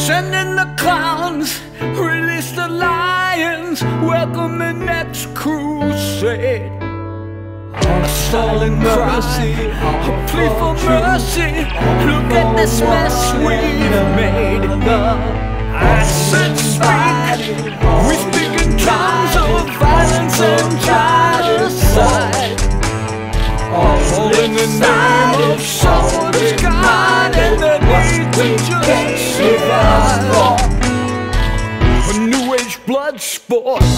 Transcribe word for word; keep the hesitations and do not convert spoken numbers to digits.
Send in the clowns, release the lions, welcome the next crusade. A stalling mercy, a plea for mercy. Look at this mess we've made. Acidspeak, we speak in tongues of violence and genocide, all in the name of someone who's God and the need to just survive. A new age blood sport.